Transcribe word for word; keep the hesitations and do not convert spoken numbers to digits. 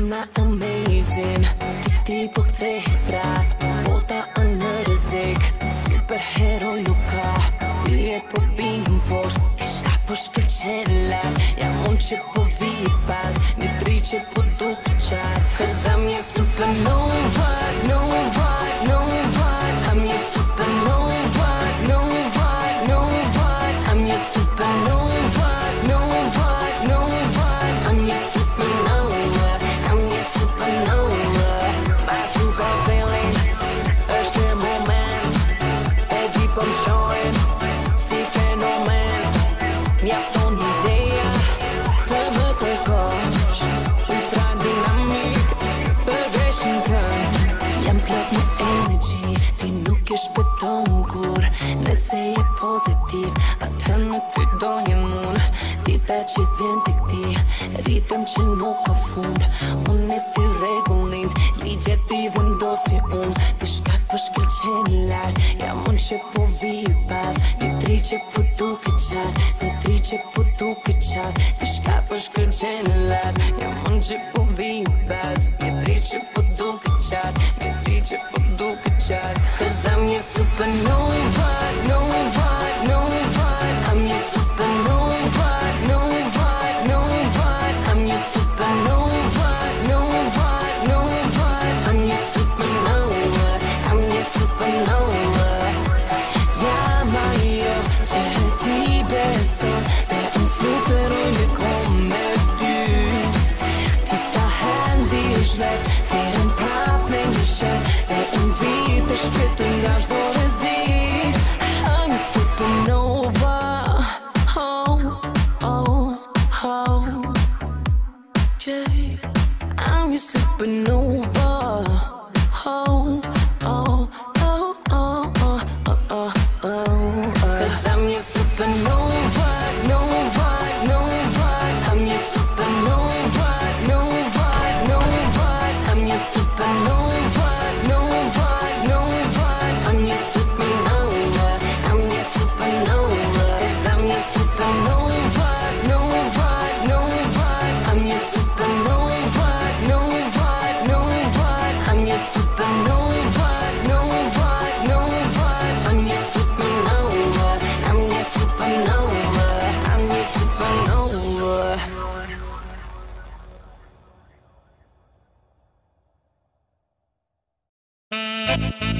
I'm not amazing. Ti ti po kthej prap. Bota në rrezik. Superheroj nuk ka. Pyet po bim poshtë. Diçka po shkëlqen. Jam unë që po vi pas. Mi tri që po duke qatë. Cause I'm your supernova, nova, nova. I'm your supernova, nova, nova. I'm your supernova, nova, nova. I'm your supernova, I'm your supernova. My super feeling është ky moment. E di po më shohin si fenomen. Mjafton ideja të më kërkosh. Ultra dinamik përveç në kënd. Jam plot në energy. Ti nuk e shpëton kur. Nëse je pozitiv atë në ty do jem unë. Dita që vjen të këti ritëm që nuk ka fund. Unë e thi regullin ligjet i vendosi unë. Dishka po shkëlqen lartë. Jam unë që po vi pas. Një tri që po duke qatë. Një tri që po duke qatë. Dishka po shkëlqen lartë. Jam unë që po vi pas. Një tri që po duke qatë. Një tri që po duke qatë. Cause I'm your supernova, nova, nova. I'm your supernova, nova, nova. I'm your supernova, nova, nova. I'm your supernova, I'm your supernova. Jam ajo që ti beson. Dhe unë superoj me kom me ty. Ti sa hendi është vet. Thirën prap me një shet. Dhe unë vite shpirtu nga shdo rezi. I'm your supernova. Oh, oh, oh. Yeah. I'm your supernova. Oh, oh, oh, oh, oh, oh, oh, oh. Cause I'm your supernova, nova, nova. I'm your supernova, nova, nova. I'm your supernova, nova, nova. I'm your supernova, I'm your supernova. Cause I'm your supernova, nova, nova. I'm your supernova, nova, nova. I'm your supernova, nova, nova. I'm your supernova, I'm your supernova. I'm your supernova. Thank you.